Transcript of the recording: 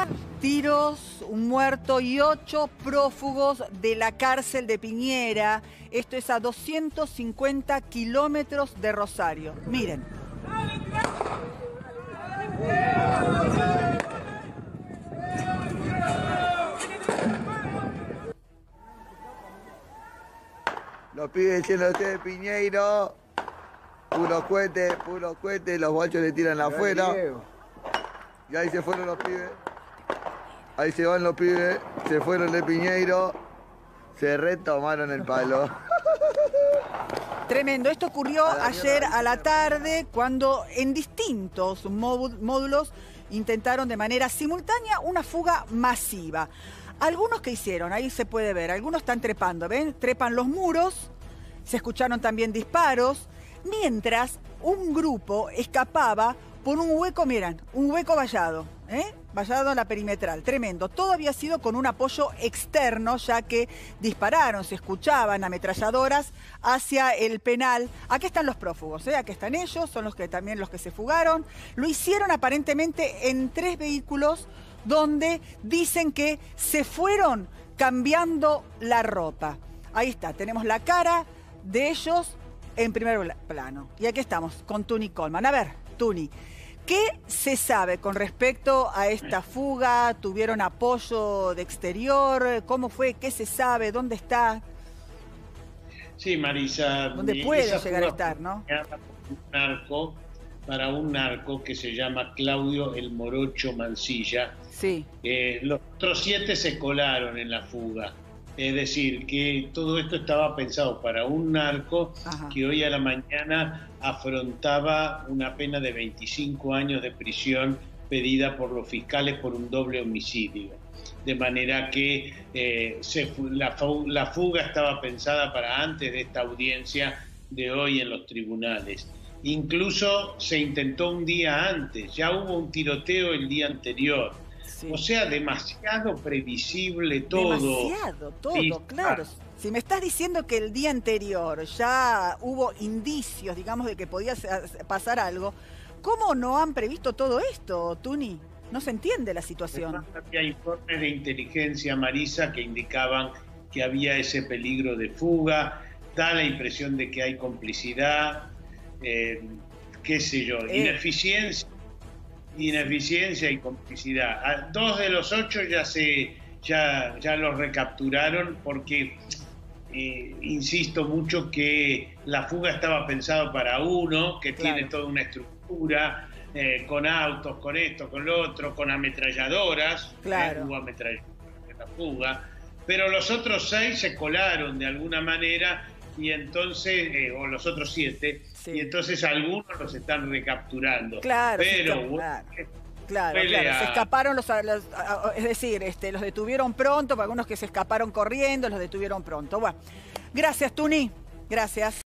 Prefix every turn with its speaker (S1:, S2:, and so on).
S1: Tiros, un muerto y 8 prófugos de la cárcel de Piñera. Esto es a 250 kilómetros de Rosario. Miren.
S2: Los pibes yéndose de Piñeiro. Puros cohetes, los guachos le tiran afuera. Y ahí se fueron los pibes. Ahí se van los pibes, se fueron de Piñeiro. Se retomaron el palo.
S1: Tremendo. Esto ocurrió ayer a la tarde cuando en distintos módulos intentaron de manera simultánea una fuga masiva. Algunos que hicieron, ahí se puede ver, algunos están trepando, ¿ven? Trepan los muros, se escucharon también disparos, mientras un grupo escapaba por un hueco, miren, un hueco vallado, vallado en la perimetral, tremendo. Todo había sido con un apoyo externo, ya que dispararon, se escuchaban ametralladoras hacia el penal. Aquí están los prófugos, aquí están ellos, son también los que se fugaron. Lo hicieron aparentemente en 3 vehículos, donde dicen que se fueron cambiando la ropa. Ahí está, tenemos la cara de ellos en primer plano. Y aquí estamos con Tuni Coleman. A ver, Tuni, ¿qué se sabe con respecto a esta fuga? ¿Tuvieron apoyo de exterior? ¿Cómo fue? ¿Qué se sabe? ¿Dónde está?
S3: Sí, Marisa.
S1: ¿Dónde puede llegar a estar, no?
S3: Para un narco que se llama Claudio El Morocho Mansilla.
S1: Sí.
S3: Los otros 7 se colaron en la fuga. Es decir, que todo esto estaba pensado para un narco. Ajá. Que hoy a la mañana afrontaba una pena de 25 años de prisión pedida por los fiscales por un doble homicidio. De manera que la fuga estaba pensada para antes de esta audiencia de hoy en los tribunales. Incluso se intentó un día antes, ya hubo un tiroteo el día anterior. Sí. O sea, demasiado previsible todo.
S1: Demasiado todo, sí, claro. Si me estás diciendo que el día anterior ya hubo indicios, digamos, de que podía pasar algo, ¿cómo no han previsto todo esto, Tuni? No se entiende la situación.
S3: Había informes de inteligencia, Marisa, que indicaban que había ese peligro de fuga. Da la impresión de que hay complicidad. Qué sé yo, ineficiencia y complicidad. A 2 de los 8 ya los recapturaron porque insisto mucho que la fuga estaba pensada para uno que tiene toda una estructura, con autos, con esto, con lo otro, con ametralladoras. Hubo ametralladoras en la fuga, pero los otros 6 se colaron de alguna manera. Y entonces, o los otros 7, sí. Y entonces algunos los están recapturando.
S1: Claro,
S3: pero
S1: claro. Se escaparon es decir, los detuvieron pronto, para algunos que se escaparon corriendo, los detuvieron pronto. Bueno, gracias, Tuni. Gracias.